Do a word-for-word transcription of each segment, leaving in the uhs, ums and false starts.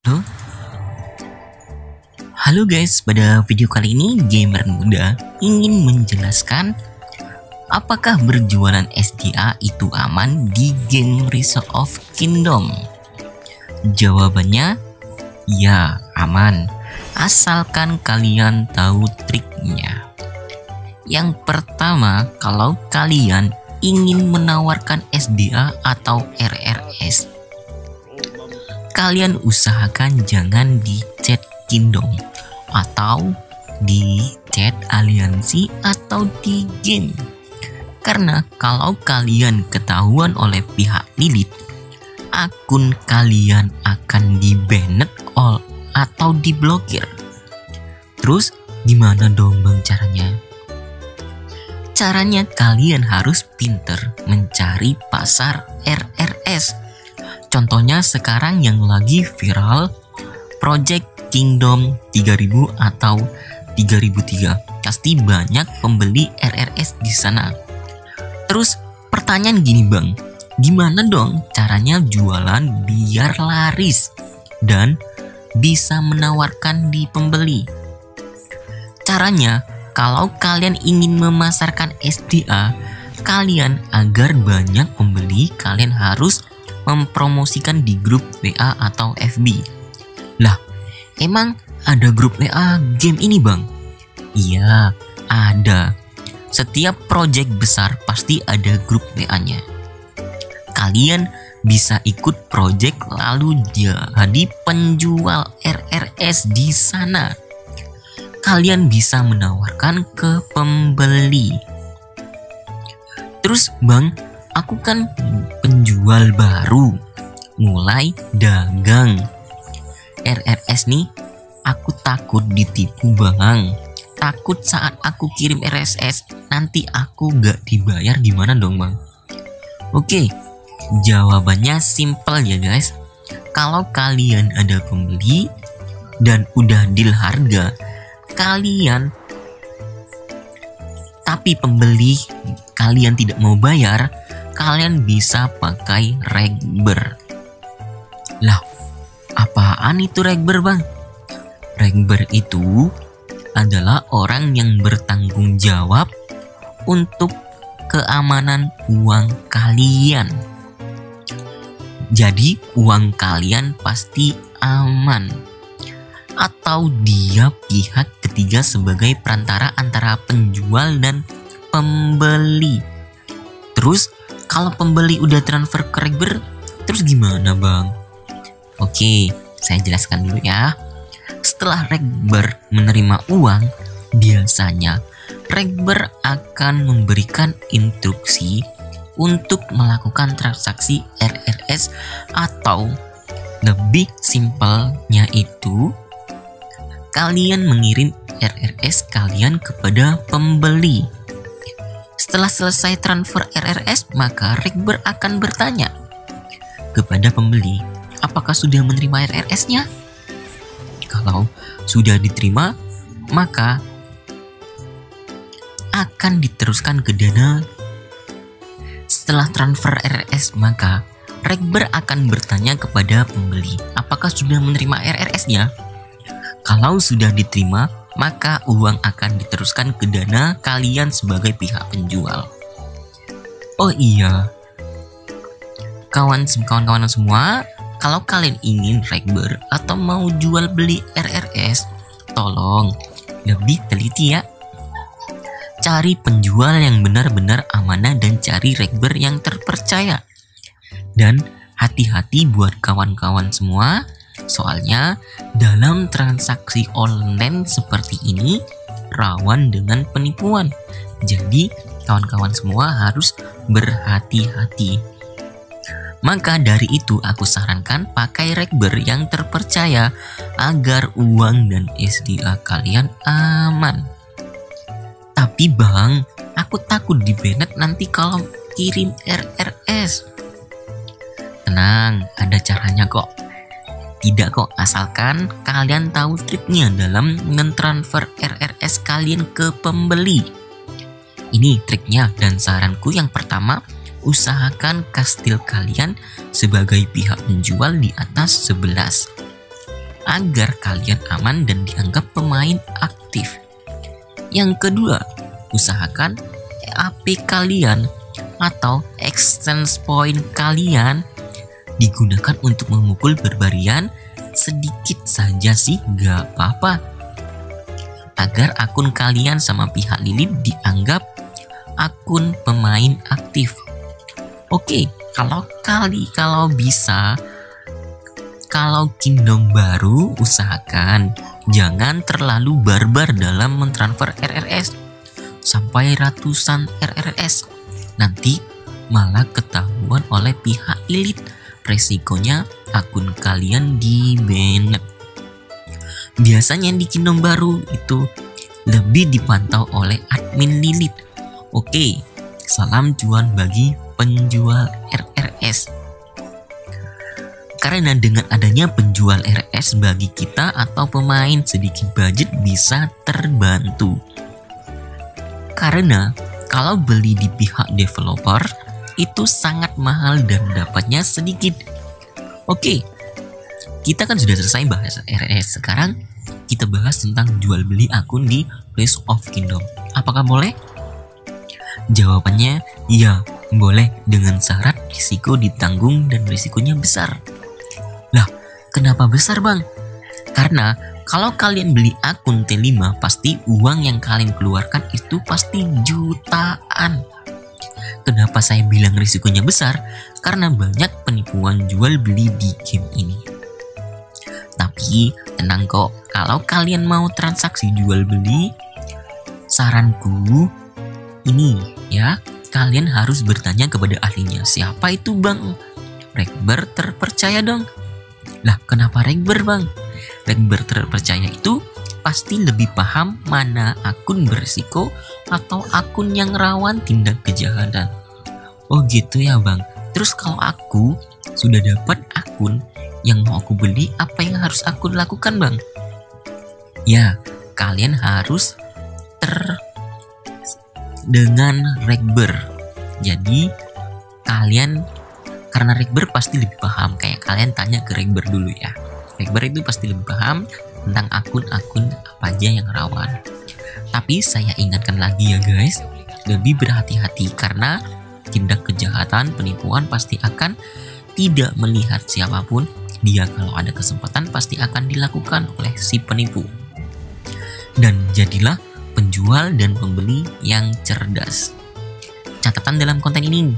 Halo, halo guys, pada video kali ini gamer muda ingin menjelaskan apakah berjualan S D A itu aman di game Rise of Kingdom. Jawabannya ya, aman, asalkan kalian tahu triknya. Yang pertama, kalau kalian ingin menawarkan S D A atau R R S, kalian usahakan jangan di chat Kingdom atau di chat aliansi atau di game. Karena kalau kalian ketahuan oleh pihak Lilith, akun kalian akan di-banned all atau diblokir. Terus gimana dong bang caranya? Caranya kalian harus pinter mencari pasar R R S. Contohnya sekarang yang lagi viral Project Kingdom tiga ribu atau tiga ribu tiga. Pasti banyak pembeli R R S di sana. Terus pertanyaan gini bang, gimana dong caranya jualan biar laris dan bisa menawarkan di pembeli? Caranya, kalau kalian ingin memasarkan S D A kalian agar banyak pembeli, kalian harus mempromosikan di grup W A atau F B. Lah, emang ada grup W A game ini bang? Iya, ada. Setiap project besar pasti ada grup W A-nya. Kalian bisa ikut project lalu jadi penjual R R S di sana. Kalian bisa menawarkan ke pembeli. Terus bang, aku kan penjual baru, mulai dagang R R S nih. Aku takut ditipu bang. Takut saat aku kirim R R S nanti aku gak dibayar, gimana dong bang? Oke, jawabannya simple ya guys. Kalau kalian ada pembeli dan udah deal harga, kalian tapi pembeli kalian tidak mau bayar, kalian bisa pakai Regber. Lah, apaan itu Regber bang? Regber itu adalah orang yang bertanggung jawab untuk keamanan uang kalian. Jadi uang kalian pasti aman. Atau dia pihak ketiga sebagai perantara antara penjual dan pembeli. Terus kalau pembeli udah transfer ke Regber, terus gimana bang? Oke, saya jelaskan dulu ya. Setelah Regber menerima uang, biasanya Regber akan memberikan instruksi untuk melakukan transaksi R R S, atau lebih simpelnya itu kalian mengirim R R S kalian kepada pembeli. Setelah selesai transfer R R S, maka Regber akan bertanya kepada pembeli, apakah sudah menerima R R S-nya? Kalau sudah diterima, maka akan diteruskan ke dana. Setelah transfer R R S, maka Regber akan bertanya kepada pembeli, apakah sudah menerima R R S-nya? Kalau sudah diterima, maka uang akan diteruskan ke dana kalian sebagai pihak penjual. Oh iya, kawan-kawan semua, kalau kalian ingin Regber atau mau jual beli R R S, tolong lebih teliti ya. Cari penjual yang benar-benar amanah dan cari Regber yang terpercaya. Dan hati-hati buat kawan-kawan semua, soalnya dalam transaksi online seperti ini rawan dengan penipuan. Jadi kawan-kawan semua harus berhati-hati. Maka dari itu aku sarankan pakai Regber yang terpercaya agar uang dan S D A kalian aman. Tapi bang, aku takut di-banned nanti kalau kirim R R S. Tenang, ada caranya kok. Tidak kok, asalkan kalian tahu triknya dalam mentransfer R R S kalian ke pembeli. Ini triknya dan saranku yang pertama, usahakan kastil kalian sebagai pihak penjual di atas sebelas. agar kalian aman dan dianggap pemain aktif. Yang kedua, usahakan E A P kalian atau exchange point kalian digunakan untuk memukul berbarian sedikit saja sih, gak apa-apa, agar akun kalian sama pihak Lilith dianggap akun pemain aktif. Oke, kalau kali kalau bisa, kalau kingdom baru usahakan jangan terlalu barbar dalam mentransfer R R S sampai ratusan R R S. Nanti malah ketahuan oleh pihak Lilith. Resikonya akun kalian di-ban. Biasanya di kingdom baru itu lebih dipantau oleh admin Lilith. Oke, salam cuan bagi penjual R R S. Karena dengan adanya penjual R R S bagi kita atau pemain sedikit budget bisa terbantu. Karena kalau beli di pihak developer itu sangat mahal dan dapatnya sedikit. Oke, kita kan sudah selesai bahas R R S. Sekarang kita bahas tentang jual beli akun di Clash of Kingdom. Apakah boleh? Jawabannya ya, boleh dengan syarat risiko ditanggung dan risikonya besar. Lah, kenapa besar bang? Karena kalau kalian beli akun T lima, pasti uang yang kalian keluarkan itu pasti jutaan. Kenapa saya bilang risikonya besar? Karena banyak penipuan jual beli di game ini. Tapi tenang kok, kalau kalian mau transaksi jual beli, saranku ini ya, kalian harus bertanya kepada ahlinya. Siapa itu bang? Rekber terpercaya dong. Lah kenapa Rekber bang? Rekber terpercaya itu pasti lebih paham mana akun berisiko atau akun yang rawan tindak kejahatan. Oh gitu ya bang. Terus kalau aku sudah dapat akun yang mau aku beli, apa yang harus aku lakukan bang? Ya, kalian harus ter dengan Rekber. Jadi kalian, karena Rekber pasti lebih paham, kayak kalian tanya ke Rekber dulu ya. Rekber itu pasti lebih paham tentang akun-akun apa aja yang rawan. Tapi saya ingatkan lagi ya guys, lebih berhati-hati karena tindak kejahatan penipuan pasti akan tidak melihat siapapun. Dia kalau ada kesempatan pasti akan dilakukan oleh si penipu. Dan jadilah penjual dan pembeli yang cerdas. Catatan dalam konten ini,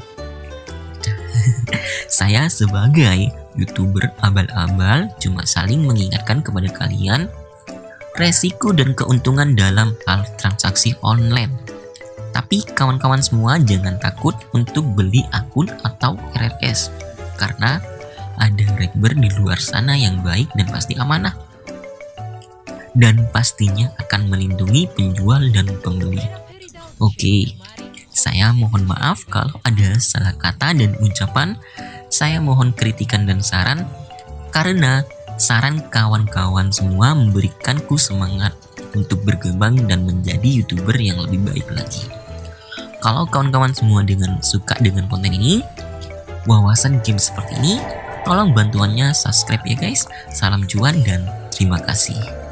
saya sebagai YouTuber abal-abal cuma saling mengingatkan kepada kalian resiko dan keuntungan dalam hal transaksi online. Tapi kawan-kawan semua jangan takut untuk beli akun atau R R S, karena ada Rekber di luar sana yang baik dan pasti amanah, dan pastinya akan melindungi penjual dan pembeli. Oke, saya mohon maaf kalau ada salah kata dan ucapan. Saya mohon kritikan dan saran, karena saran kawan-kawan semua memberikanku semangat untuk berkembang dan menjadi YouTuber yang lebih baik lagi. Kalau kawan-kawan semua dengan suka dengan konten ini, wawasan game seperti ini, tolong bantuannya subscribe ya guys. Salam cuan dan terima kasih.